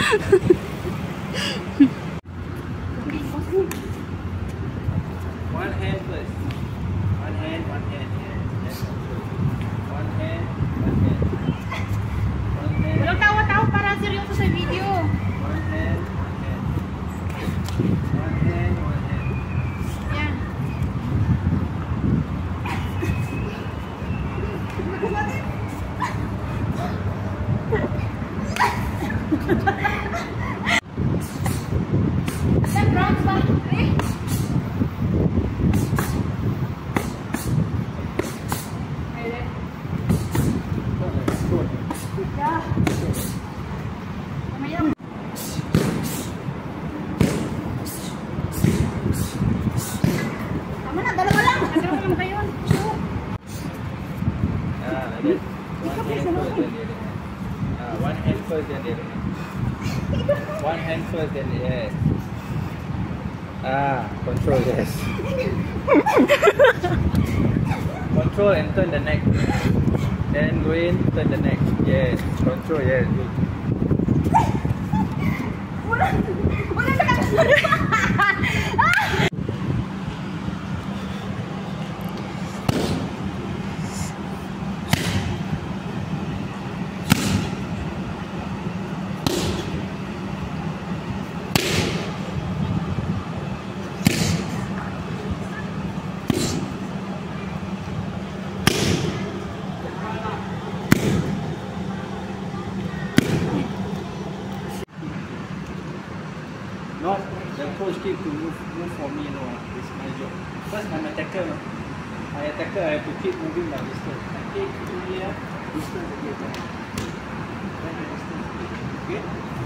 One hand first. One hand, one hand. Yes. One hand, one hand. One hand. Walang tawa-tawa para seryoso sa video. One hand, one hand. One hand, one hand. Yan. Asan bronze ba? Tama na, dalawa lang. Dalawa lang kayo. One hand first, then the other hand. One hand first, then yes. Control, yes. Control and turn the neck. Then go in, turn the neck. Yes. Control, yes. Good. Wala na. Not the coach keep to move for me, no. It's my job. First, I'm a attacker. I attacker, I have to keep moving my distance. I take to here, distance again. Then the distance again. Okay?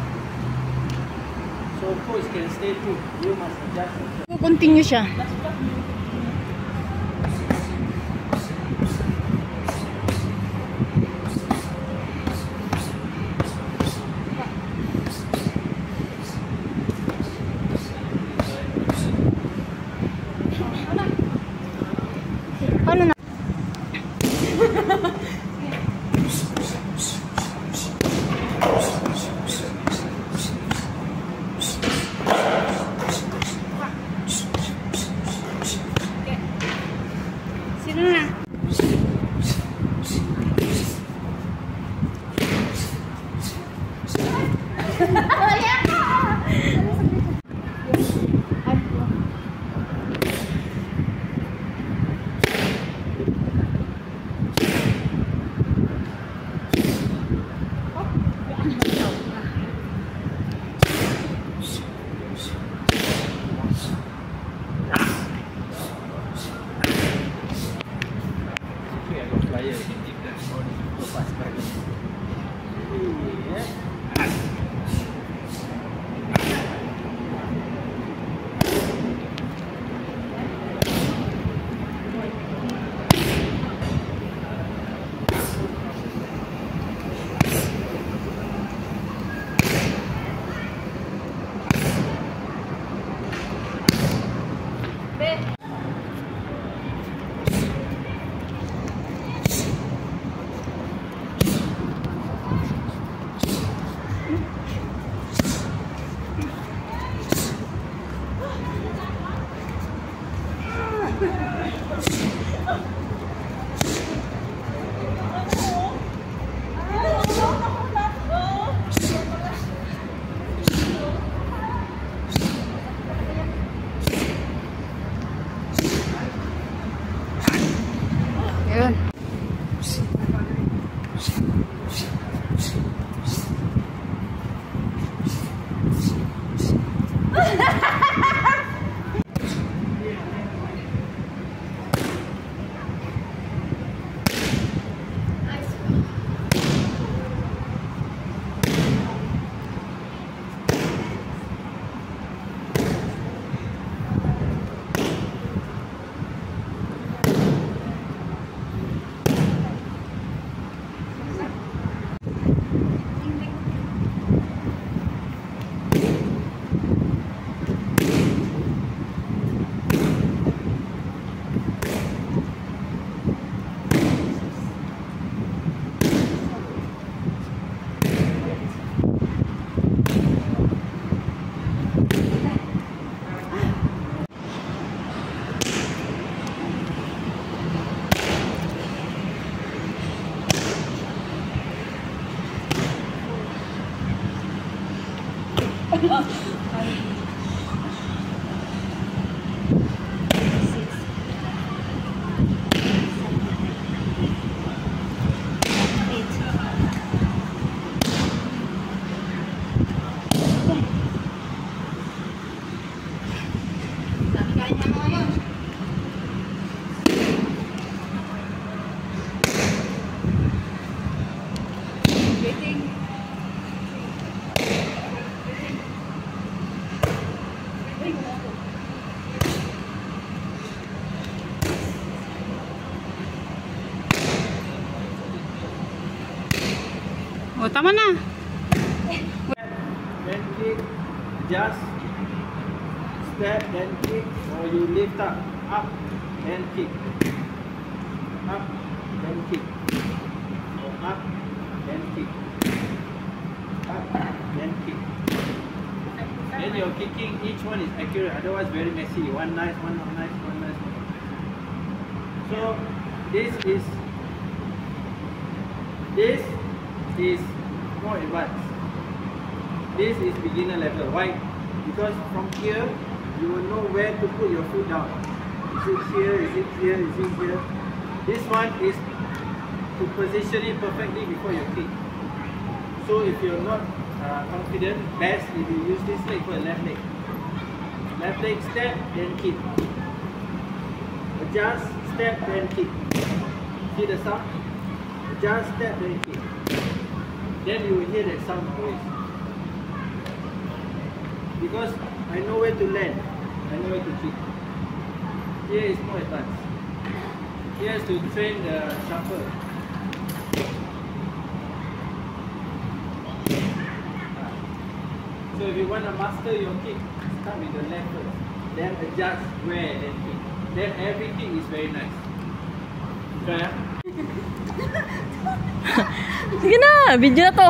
So coach can stay put. You must adjust. Continue siya. Paano na? Sino na? Flyer, you can keep that on so fast back. Yeah. Yun. Oh, tama na. Then kick, just step, then kick, or you lift up, then kick, up, then kick, or up, then kick, up, then kick. Then you're kicking, each one is accurate, otherwise very messy. One nice, one not nice, one nice, one not nice. So this is more advanced. This is beginner level. Why? Because from here you will know where to put your foot down. Is it here? Is it here? Is it here? This one is to position it perfectly before you kick. So if you're not confident, best if you use this leg for a left leg. Left leg, step, then kick. Adjust, step, then kick. See the sound? Adjust, step, then kick. Then you will hear that sound always. Because I know where to land, I know where to kick. Here is more advanced. Here is to train the shuffle. So if you want to master your kick, start with the left first. Then adjust where, then kick. Then every kick is very nice. Try. Sige na, video na to.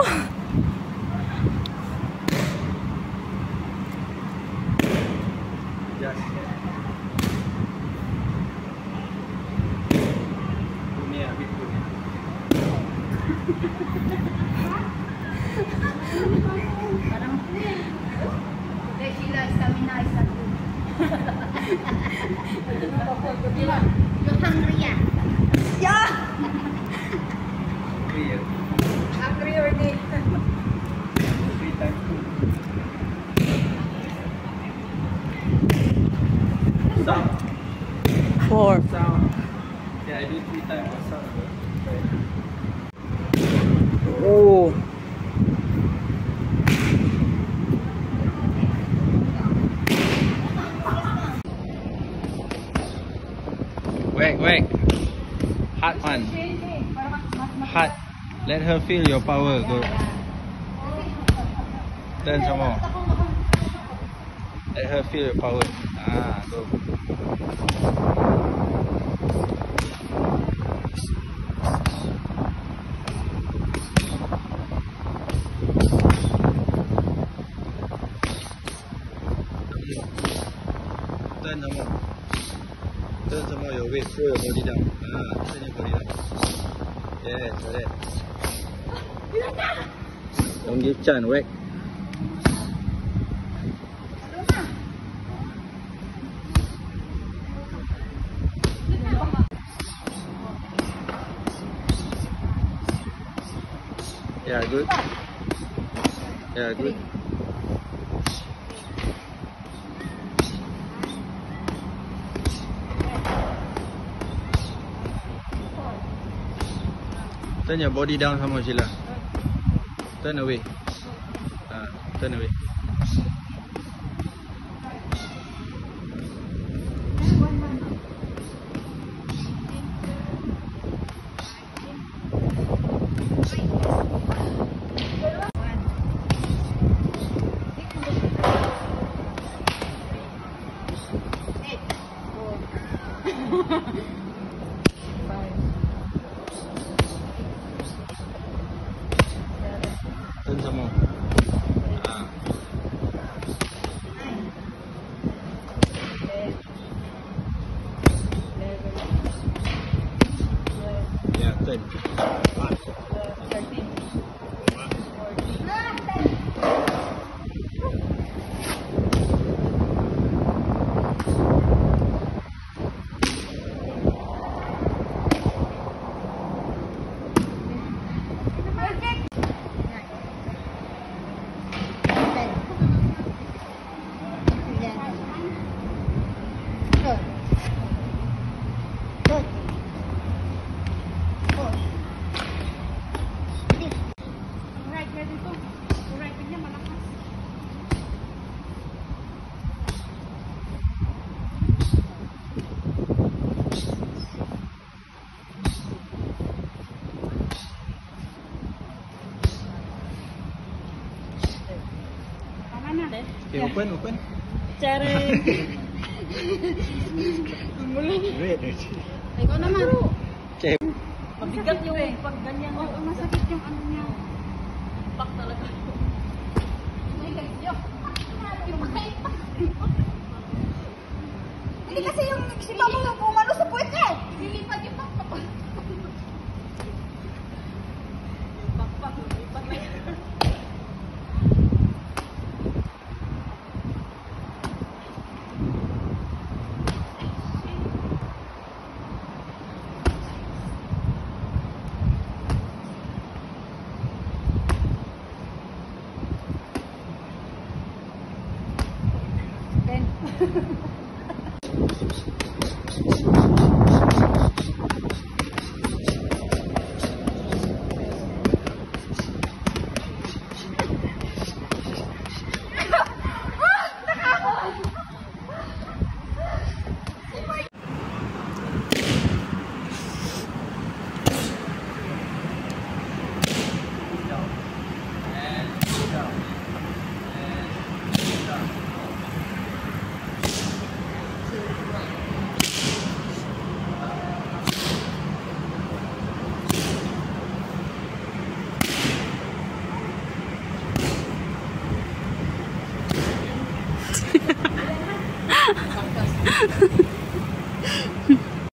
Adjust. Punya, habis punya. Parang sila stamina is not good. You're hungry, yeah? Yeah! Hungry, Hungry already. 3 times 2. Sound. 4. Sound. Yeah, I do 3 times for sound. Right. Oh. Whack. Hard one. Hard. Let her feel your power. Go. Turn some more. Let her feel your power. Go. Turn some more. Turn some more your weight. Throw your body down. Turn your body down. Yes, like that. Don't give chance. Whack. Yeah, good. Yeah, good. Turn your body down some more, Sheila. Turn away. Turn away. Turn some more. Okay, open. Cara. Great actually. Ikaw naman. Okay. Mabigat yung pag ganyan. Oo, masakit yung ano niya. Pak talaga. Hindi kasi yung si Mama yung umano sa puwet niya eh. Lilipat yung pakpak. Pakpak. Ha ha ha.